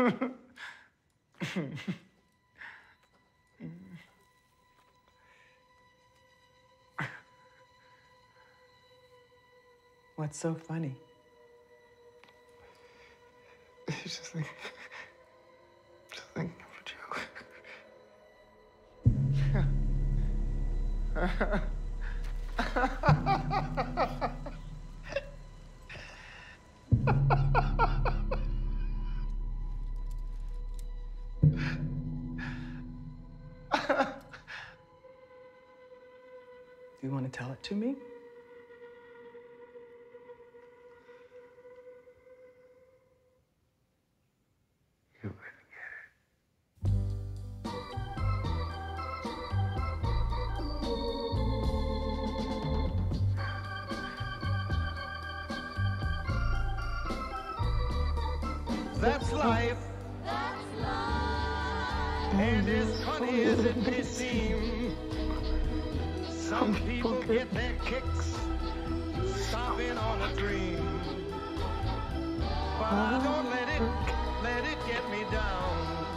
What's so funny? Just think of a joke. Do you want to tell it to me? You wouldn't get it. That's life. That's life. And as funny as it may seem, some people get their kicks stomping on a dream. But I don't let it get me down.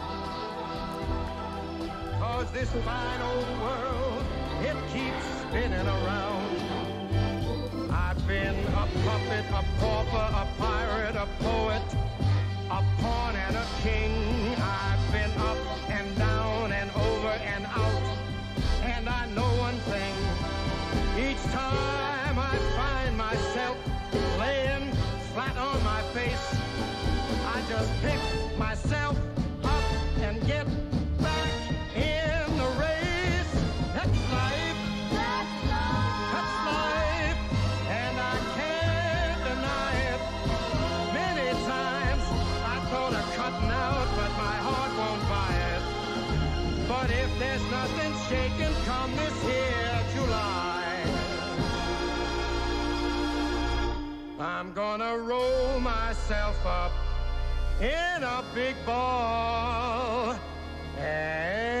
'Cause this fine old world, it keeps spinning around. I've been a puppet, a pauper, a pirate, a poet, a pawn and a king. I've been up and down and over and out. And I know one thing, each time I find myself laying flat on my face, I just pick myself up and get back in the race. That's life. That's life. That's life. And I can't deny it. Many times I thought of cutting out, but my heart won't buy it. But if there's nothing shaking come this here July, I'm gonna roll myself up in a big ball and